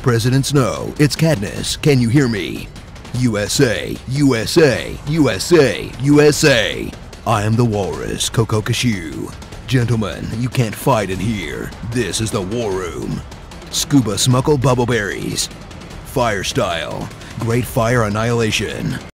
President Snow, it's Katniss. Can you hear me? USA, USA, USA, USA. I am the Walrus, Coco Cashew. Gentlemen, you can't fight in here. This is the War Room. Scuba Smuckle Bubbleberries. Fire style. Great fire annihilation.